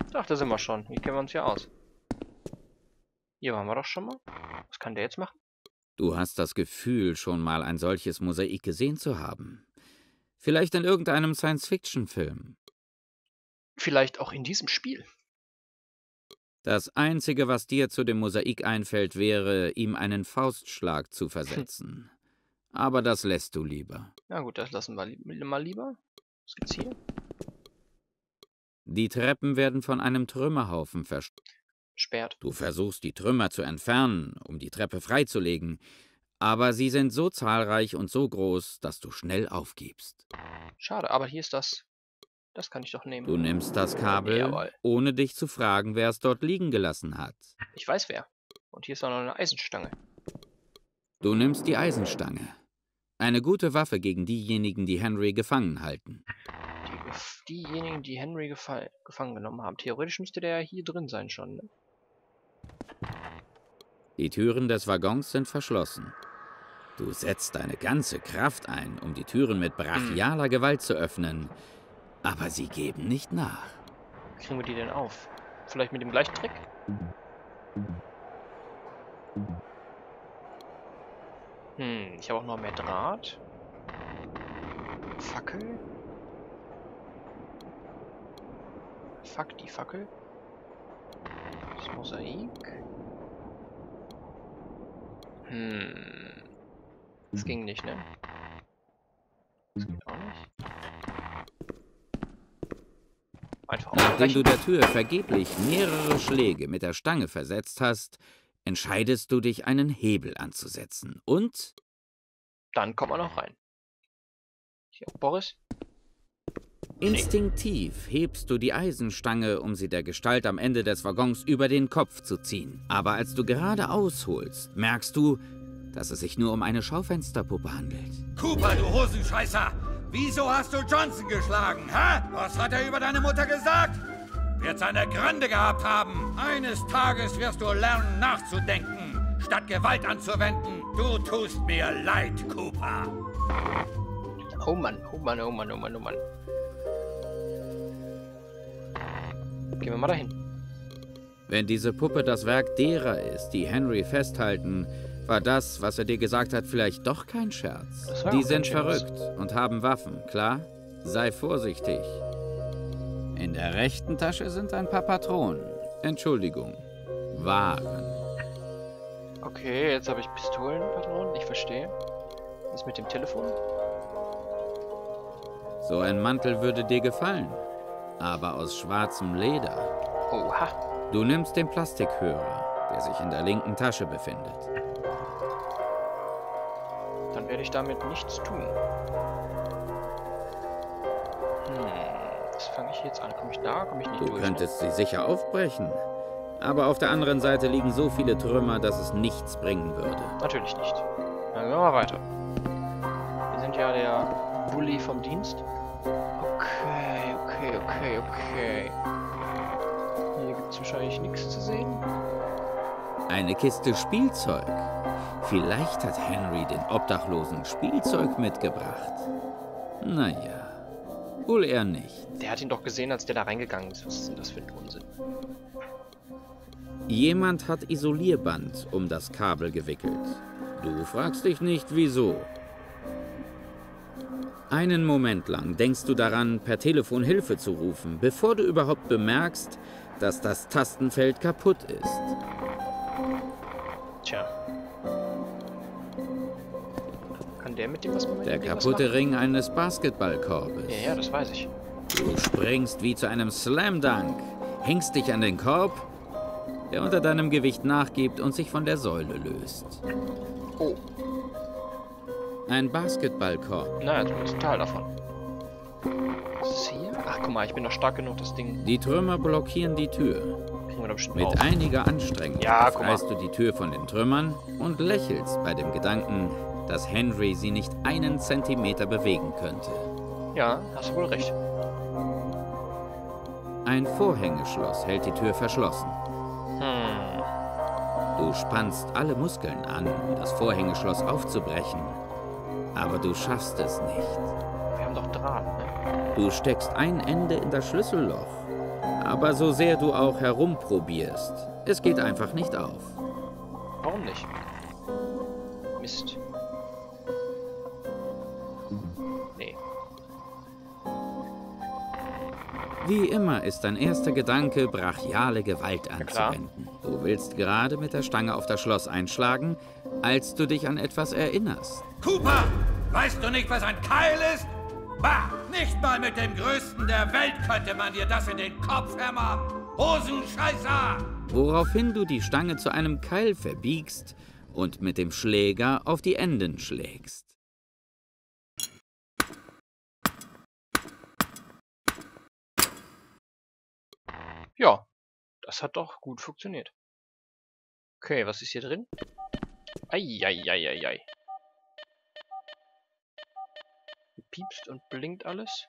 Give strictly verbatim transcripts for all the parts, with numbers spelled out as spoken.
Ach, da sind wir schon. Hier kennen wir uns ja aus. Hier waren wir doch schon mal. Was kann der jetzt machen? Du hast das Gefühl, schon mal ein solches Mosaik gesehen zu haben. Vielleicht in irgendeinem Science-Fiction-Film. Vielleicht auch in diesem Spiel. Das Einzige, was dir zu dem Mosaik einfällt, wäre, ihm einen Faustschlag zu versetzen. Aber das lässt du lieber. Na gut, das lassen wir li mal lieber. Was gibt's hier? Die Treppen werden von einem Trümmerhaufen versperrt. Du versuchst, die Trümmer zu entfernen, um die Treppe freizulegen. Aber sie sind so zahlreich und so groß, dass du schnell aufgibst. Schade, aber hier ist das. Das kann ich doch nehmen. Du nimmst das Kabel, Jawohl. Ohne dich zu fragen, wer es dort liegen gelassen hat. Ich weiß wer. Und hier ist auch noch eine Eisenstange. Du nimmst die Eisenstange. Eine gute Waffe gegen diejenigen, die Henry gefangen halten. Die, diejenigen, die Henry gefangen genommen haben. Theoretisch müsste der ja hier drin sein schon, ne? Die Türen des Waggons sind verschlossen. Du setzt deine ganze Kraft ein, um die Türen mit brachialer hm. Gewalt zu öffnen. Aber sie geben nicht nach. Wie kriegen wir die denn auf? Vielleicht mit dem gleichen Trick? Hm, ich habe auch noch mehr Draht. Fackel. Fuck die Fackel. Das Mosaik. Hm. Das ging nicht, ne? Das geht auch nicht. Einfach Nachdem du der Tür vergeblich mehrere Schläge mit der Stange versetzt hast, entscheidest du dich, einen Hebel anzusetzen. Und? Dann kommt man noch rein. Hier auch Boris. Instinktiv hebst du die Eisenstange, um sie der Gestalt am Ende des Waggons über den Kopf zu ziehen. Aber als du gerade ausholst, merkst du, dass es sich nur um eine Schaufensterpuppe handelt. Cooper, du Hosenscheißer! Wieso hast du Johnson geschlagen, hä? Was hat er über deine Mutter gesagt? Wird seine Gründe gehabt haben. Eines Tages wirst du lernen, nachzudenken, statt Gewalt anzuwenden. Du tust mir leid, Cooper. Oh Mann, oh Mann, oh Mann, oh Mann, oh Mann. Gehen wir mal dahin. Wenn diese Puppe das Werk derer ist, die Henry festhalten, war das, was er dir gesagt hat, vielleicht doch kein Scherz. Die sind verrückt und haben Waffen, klar? Sei vorsichtig. In der rechten Tasche sind ein paar Patronen. Entschuldigung, Waren. Okay, jetzt habe ich Pistolenpatronen, ich verstehe. Was ist mit dem Telefon? So ein Mantel würde dir gefallen, aber aus schwarzem Leder. Oha. Du nimmst den Plastikhörer, der sich in der linken Tasche befindet. Dann werde ich damit nichts tun. Hm, was fange ich jetzt an? Komme ich da? Komme ich nicht du durch? Du könntest ne? sie sicher aufbrechen. Aber auf der anderen Seite liegen so viele Trümmer, dass es nichts bringen würde. Natürlich nicht. Dann gehen wir mal weiter. Wir sind ja der Bully vom Dienst. Okay, okay, okay, okay. Hier gibt es wahrscheinlich nichts zu sehen. Eine Kiste Spielzeug. Vielleicht hat Henry den Obdachlosen Spielzeug mitgebracht. Naja, wohl eher nicht. Der hat ihn doch gesehen, als der da reingegangen ist. Was ist denn das für ein Unsinn? Jemand hat Isolierband um das Kabel gewickelt. Du fragst dich nicht, wieso. Einen Moment lang denkst du daran, per Telefon Hilfe zu rufen, bevor du überhaupt bemerkst, dass das Tastenfeld kaputt ist. Tja. Kann der mit dem was machen? Der kaputte Ring eines Basketballkorbes. Ja, ja, das weiß ich. Du springst wie zu einem Slam Dunk, hängst dich an den Korb, der unter deinem Gewicht nachgibt und sich von der Säule löst. Oh. Ein Basketballkorb. Naja, zumindest ein Teil davon. Was ist hier? Ach, guck mal, ich bin noch stark genug, das Ding... Die Trümmer blockieren die Tür. Kriegen wir da bestimmt Mit auf. einiger Anstrengung ja, befreist du die Tür von den Trümmern und lächelst bei dem Gedanken, dass Henry sie nicht einen Zentimeter bewegen könnte. Ja, hast du wohl recht. Ein Vorhängeschloss hält die Tür verschlossen. Hm. Du spannst alle Muskeln an, um das Vorhängeschloss aufzubrechen. Aber du schaffst es nicht. Wir haben doch Draht, ne? Du steckst ein Ende in das Schlüsselloch, Aber so sehr du auch herumprobierst, es geht einfach nicht auf. Warum nicht? Mist. Nee. Wie immer ist dein erster Gedanke, brachiale Gewalt anzuwenden. Du willst gerade mit der Stange auf das Schloss einschlagen, als du dich an etwas erinnerst. Cooper! Weißt du nicht, was ein Keil ist? Bah! Nicht mal mit dem Größten der Welt könnte man dir das in den Kopf hämmern! Hosenscheißer! Woraufhin du die Stange zu einem Keil verbiegst und mit dem Schläger auf die Enden schlägst. Ja, das hat doch gut funktioniert. Okay, was ist hier drin? Eieieiei. Piepst und blinkt alles.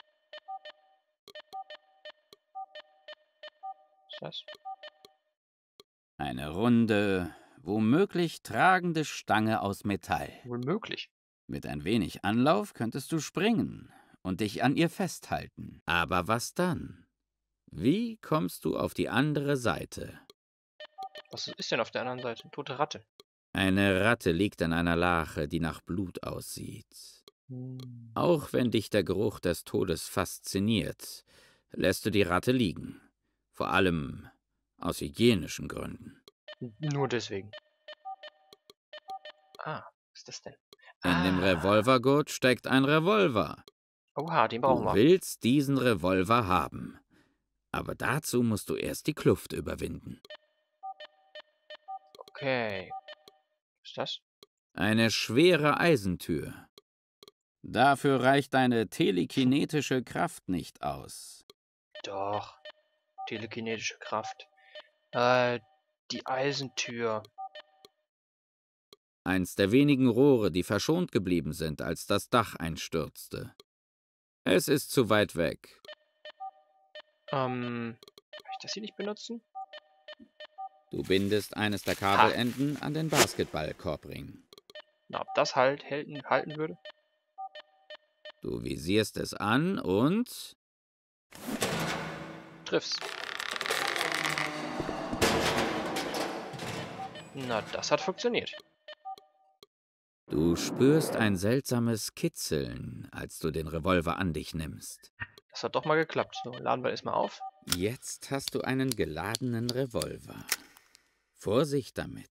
Was ist das? Eine runde, womöglich tragende Stange aus Metall. Womöglich. Mit ein wenig Anlauf könntest du springen und dich an ihr festhalten. Aber was dann? Wie kommst du auf die andere Seite? Was ist denn auf der anderen Seite? Tote Ratte. Eine Ratte liegt an einer Lache, die nach Blut aussieht. Hm. Auch wenn dich der Geruch des Todes fasziniert, lässt du die Ratte liegen. Vor allem aus hygienischen Gründen. Nur deswegen. Ah, was ist das denn? In ah. dem Revolvergurt steckt ein Revolver. Oha, den brauchen wir. Du willst diesen Revolver haben. Aber dazu musst du erst die Kluft überwinden. Okay. Was ist das? Eine schwere Eisentür. Dafür reicht deine telekinetische Kraft nicht aus. Doch. Telekinetische Kraft. Äh, die Eisentür. Eins der wenigen Rohre, die verschont geblieben sind, als das Dach einstürzte. Es ist zu weit weg. Ähm, kann ich das hier nicht benutzen? Du bindest eines der Kabelenden ah. an den Basketballkorbring. Na, ob das halt halten, halten würde? Du visierst es an und... triff's. Na, das hat funktioniert. Du spürst ein seltsames Kitzeln, als du den Revolver an dich nimmst. Das hat doch mal geklappt. So, laden wir erstmal auf. Jetzt hast du einen geladenen Revolver. Vorsicht damit.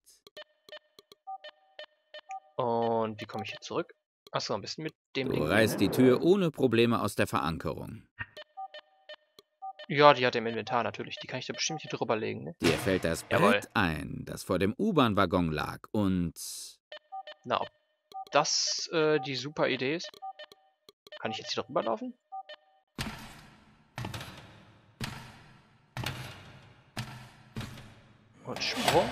Und wie komme ich hier zurück? Achso, ein bisschen mit dem Du Ding. reißt die Tür ohne Probleme aus der Verankerung. Ja, die hat er im Inventar natürlich. Die kann ich da bestimmt hier drüber legen, ne? Dir fällt das Brett Jawohl. ein, das vor dem U-Bahn-Waggon lag und... Na, ob das äh, die super Idee ist? Kann ich jetzt hier drüber laufen? Und Sprung.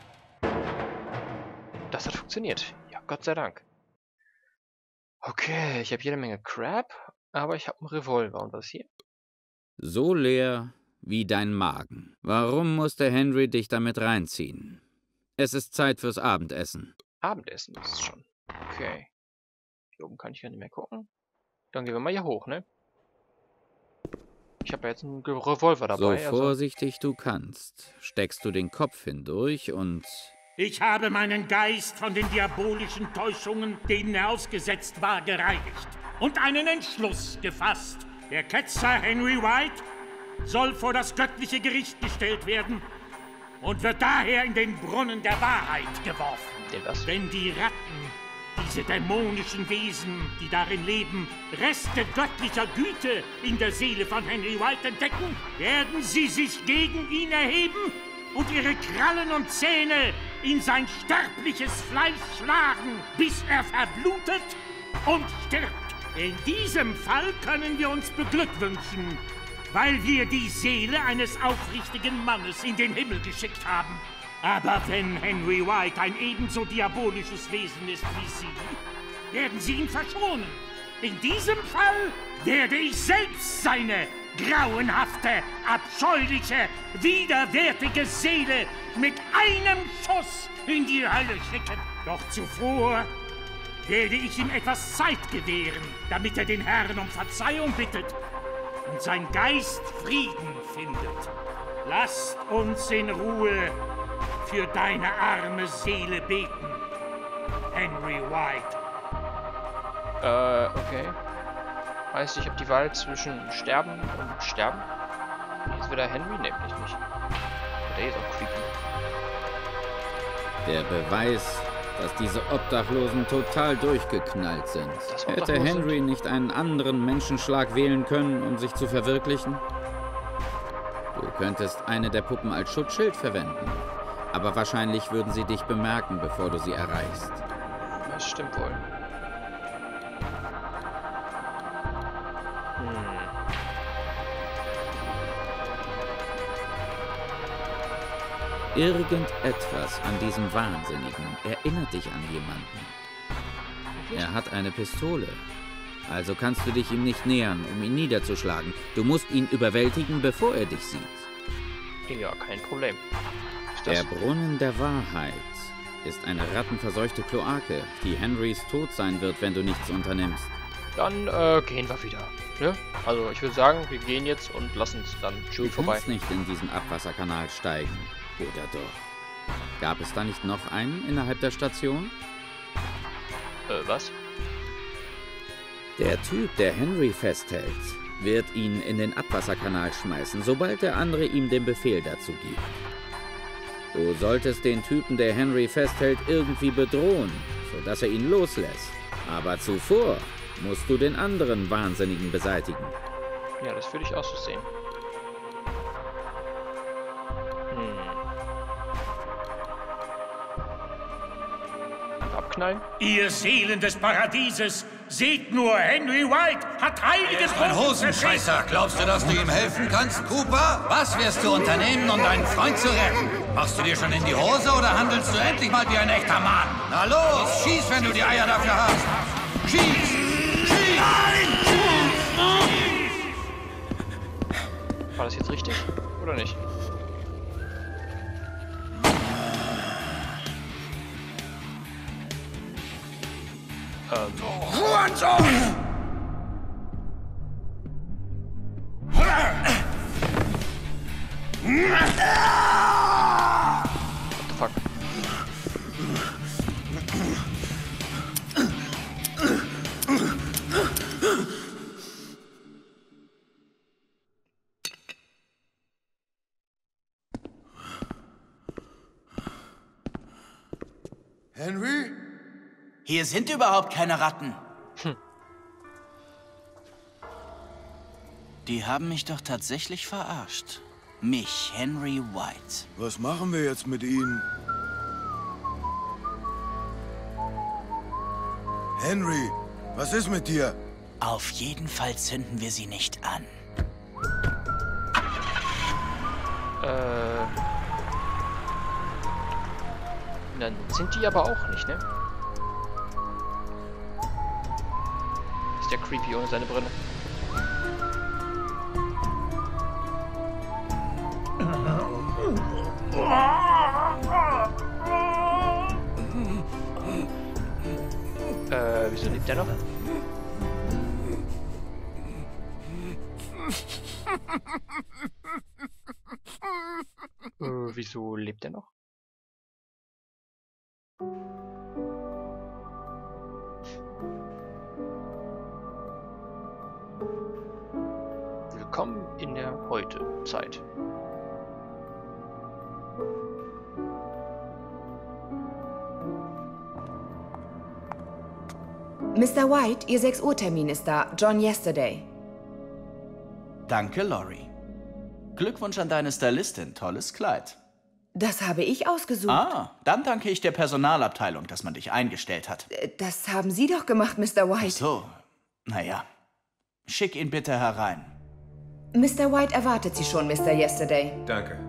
Das hat funktioniert. Ja, Gott sei Dank. Okay, ich habe jede Menge Crap, aber ich habe einen Revolver. Und was hier? So leer wie dein Magen. Warum musste Henry dich damit reinziehen? Es ist Zeit fürs Abendessen. Abendessen ist es schon. Okay. Hier oben kann ich ja nicht mehr gucken. Dann gehen wir mal hier hoch, ne? Ich habe ja jetzt einen Revolver dabei. So vorsichtig also. Du kannst, steckst du den Kopf hindurch und... Ich habe meinen Geist von den diabolischen Täuschungen, denen er ausgesetzt war, gereinigt und einen Entschluss gefasst. Der Ketzer Henry White soll vor das göttliche Gericht gestellt werden und wird daher in den Brunnen der Wahrheit geworfen. Wenn die Ratten, diese dämonischen Wesen, die darin leben, Reste göttlicher Güte in der Seele von Henry White entdecken, werden sie sich gegen ihn erheben und ihre Krallen und Zähne in sein sterbliches Fleisch schlagen, bis er verblutet und stirbt. In diesem Fall können wir uns beglückwünschen, weil wir die Seele eines aufrichtigen Mannes in den Himmel geschickt haben. Aber wenn Henry White ein ebenso diabolisches Wesen ist wie Sie, werden Sie ihn verschonen. In diesem Fall werde ich selbst seine grauenhafte, abscheuliche, widerwärtige Seele mit einem Schuss in die Hölle schicken. Doch zuvor werde ich ihm etwas Zeit gewähren, damit er den Herrn um Verzeihung bittet und sein Geist Frieden findet. Lasst uns in Ruhe für deine arme Seele beten, Henry White. Äh, okay. Heißt, ich habe die Wahl zwischen sterben und sterben? Hier ist wieder Henry, nämlich nicht. Der ist auch creepy. Der Beweis, dass diese Obdachlosen total durchgeknallt sind. Hätte Henry nicht einen anderen Menschenschlag wählen können, um sich zu verwirklichen? Du könntest eine der Puppen als Schutzschild verwenden. Aber wahrscheinlich würden sie dich bemerken, bevor du sie erreichst. Das stimmt wohl. Hm. Irgendetwas an diesem Wahnsinnigen erinnert dich an jemanden. Er hat eine Pistole. Also kannst du dich ihm nicht nähern, um ihn niederzuschlagen. Du musst ihn überwältigen, bevor er dich sieht. Ja, kein Problem. Der Brunnen der Wahrheit ist eine rattenverseuchte Kloake, die Henrys Tod sein wird, wenn du nichts unternimmst. Dann äh, gehen wir wieder. Ne? Also ich würde sagen, wir gehen jetzt und lassen es dann schön vorbei. Du kannst nicht in diesen Abwasserkanal steigen. Oder doch? Gab es da nicht noch einen innerhalb der Station? Äh, was? Der Typ, der Henry festhält, wird ihn in den Abwasserkanal schmeißen, sobald der andere ihm den Befehl dazu gibt. Du solltest den Typen, der Henry festhält, irgendwie bedrohen, sodass er ihn loslässt. Aber zuvor musst du den anderen Wahnsinnigen beseitigen. Ja, das würde ich auch so sehen. Hm. Einfach abknallen? Ihr Seelen des Paradieses, seht nur, Henry White hat heiliges Ein Hosenscheißer. Glaubst du, dass du ihm helfen kannst, Cooper? Was wirst du unternehmen, um deinen Freund zu retten? Machst du dir schon in die Hose oder handelst du endlich mal wie ein echter Mann? Na los, schieß, wenn du die Eier dafür hast. Schieß! Schieß! Nein! War das jetzt richtig? Oder nicht? Ähm. Hurensohn! What the fuck? Henry? Hier sind überhaupt keine Ratten. Hm. Die haben mich doch tatsächlich verarscht. Mich, Henry White. Was machen wir jetzt mit ihnen? Henry, was ist mit dir? Auf jeden Fall zünden wir sie nicht an. Äh. Dann sind die aber auch nicht, ne? Ist der creepy ohne seine Brille. Äh, wieso lebt der noch? äh, wieso lebt der noch? Willkommen in der Heute-Zeit. Mister White, Ihr sechs Uhr Termin ist da. John Yesterday. Danke, Laurie. Glückwunsch an deine Stylistin. Tolles Kleid. Das habe ich ausgesucht. Ah, dann danke ich der Personalabteilung, dass man dich eingestellt hat. Das haben Sie doch gemacht, Mister White. Ach so, naja. Schick ihn bitte herein. Mister White erwartet Sie schon, Mister Yesterday. Danke.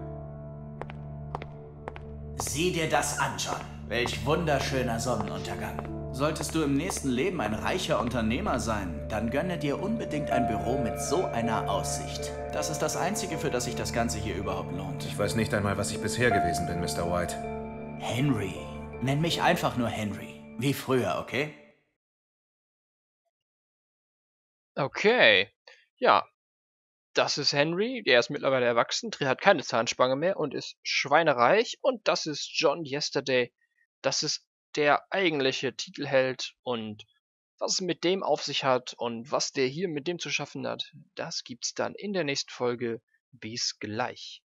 Sieh dir das an, John. Welch wunderschöner Sonnenuntergang. Solltest du im nächsten Leben ein reicher Unternehmer sein, dann gönne dir unbedingt ein Büro mit so einer Aussicht. Das ist das Einzige, für das sich das Ganze hier überhaupt lohnt. Ich weiß nicht einmal, was ich bisher gewesen bin, Mister White. Henry. Nenn mich einfach nur Henry. Wie früher, okay? Okay. Ja. das ist Henry, der ist mittlerweile erwachsen, hat keine Zahnspange mehr und ist schweinereich. Und das ist John Yesterday, das ist der eigentliche Titelheld. Und was es mit dem auf sich hat und was der hier mit dem zu schaffen hat, das gibt's dann in der nächsten Folge. Bis gleich.